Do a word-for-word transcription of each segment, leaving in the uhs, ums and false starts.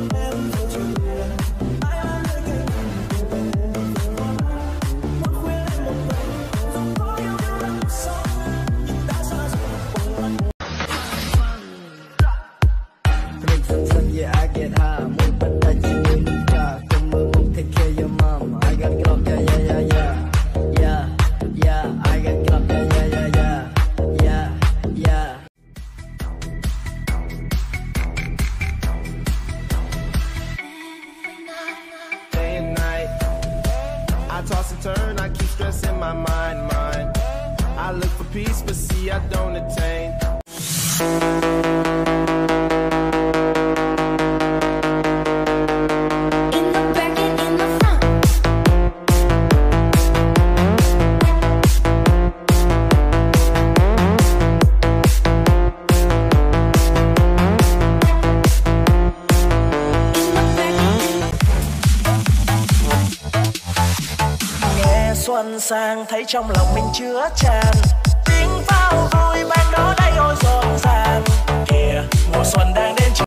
Toss and turn, I keep stressing my mind, mind. I look for peace, but see I don't attain. Xuân sang thấy trong lòng mình chứa tràn tiếng pháo vui ban đó đây ôi rộn ràng kìa mùa xuân đang đến.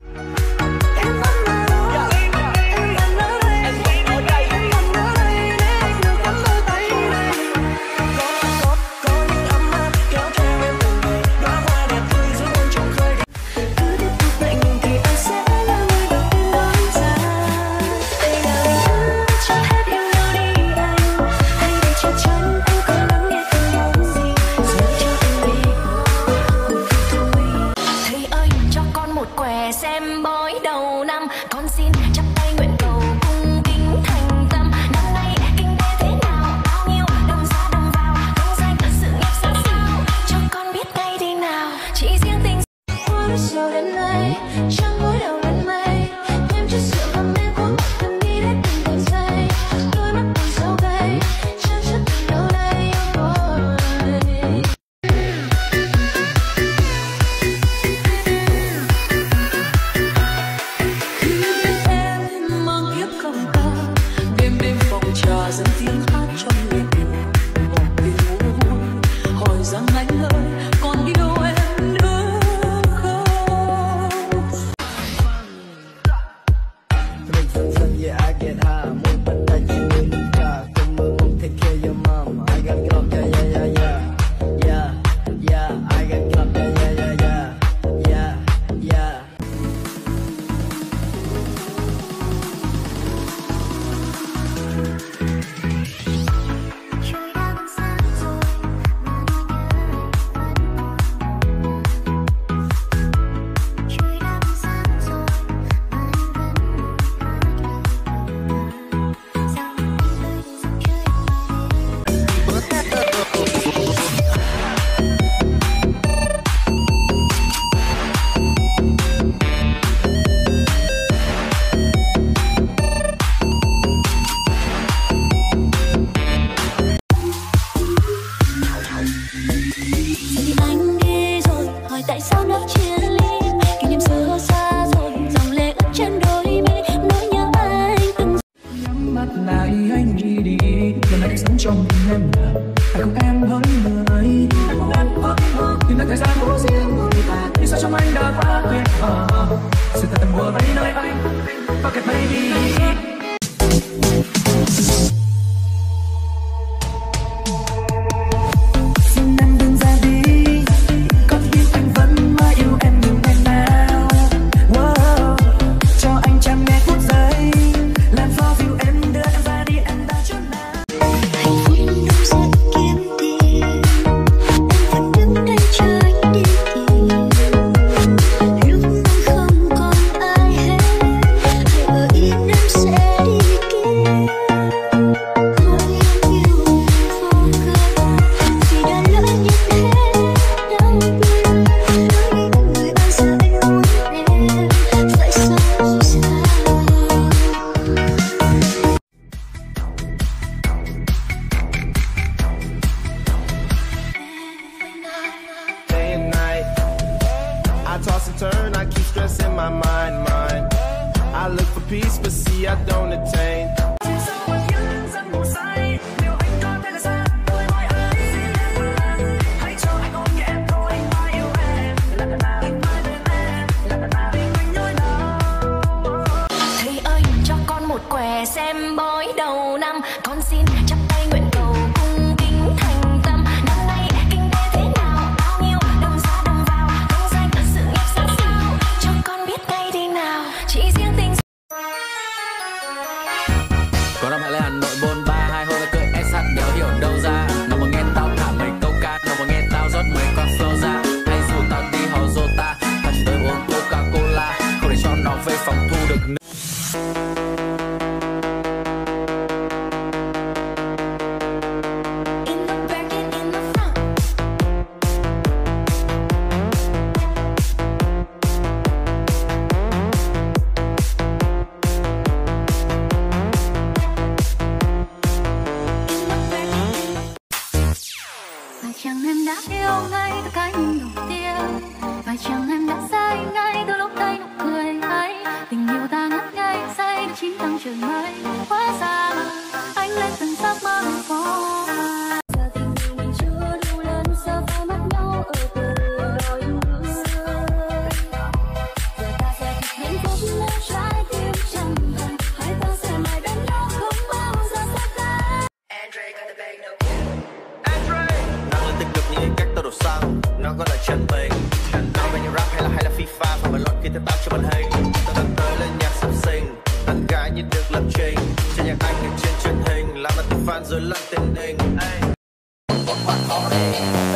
Xem bói đầu năm con xin chắp tay nguyện cầu cung kính thành tâm năm nay kinh tế thế nào bao nhiêu đồng ra đồng vào công danh sự nghiệp ra sao cho con biết ngay đi nào chỉ riêng tình hoa chiều đến đây trăng gối đầu lên mây thêm chút rượu và mê cuốn cầm đi đến từng từng giây đôi mắt còn sâu gay chân chất tình đâu đây yêu tôi. Dần tiếng hát trong người một tiếng vui hỏi rằng anh ơi còn đi đâu em nữa không. Tại sao nó chia ly kỷ niệm xưa xa rồi dòng lệ ướt trên đôi mi nỗi nhớ anh từng nhắm mắt lại anh đi đi lần này sống trong tim em là phải không em hỡi người nhưng là thời gian của riêng người ta nhưng sao trong anh đã quá tuyệt vời sự thật tầm mùa vẫy nơi anh và kẹp mây đi. I toss and turn, I keep stressing my mind, mind. I look for peace, but see I don't attain. một què xem bói đầu năm. Con xin chắp tay nguyện cầu cung kính thành tâm. Năm nay kinh tế thế nào, bao nhiêu đồng ra đồng vào, công danh sự nghiệp ra sao, cho con biết ngay đi nào. Chỉ riêng tình có năm hãy lên Hà Nội bôn ba, hai hôm là cười ét hát đéo hiểu đâu ra. Nó mà nghe tao thả mấy câu ca, nó mà nghe tao rót mấy con flow ra. Hay dù tao đi hò Jota, tao chỉ tới uống Coca Cola, không để cho nó về phòng thu được nữa. Phải chăng em đã yêu ngay từ cái nhìn đầu tiên, phải chăng em đã say ngay từ lúc thấy nụ cười ấy. Tình yêu ta ngất ngây say chín tầng trời mây, hóa ra anh lên từng giấc mơ phố. Giờ tình yêu mình chưa đủ lớn, giờ phải mất nhau ở từ đôi bước xưa. Giờ ta sẽ thật hạnh phúc nếu trái tim chẳng hận, hai ta sẽ mãi bên nhau không bao giờ xa cách. Andre got the bag, no năng lượng tích cực như cách tôi đổ xăng, nó có là chân bình. Nói về như rap hay là hay là FIFA, và bàn luận khi theo tao cho mình hay. Tao đang tới lên nhạc sắp sinh, tán gái như được lập trình. Trên nhạc anh như trên truyền hình, làm mà từng fan rồi lẫn tiền đình. Một khoản khó đi.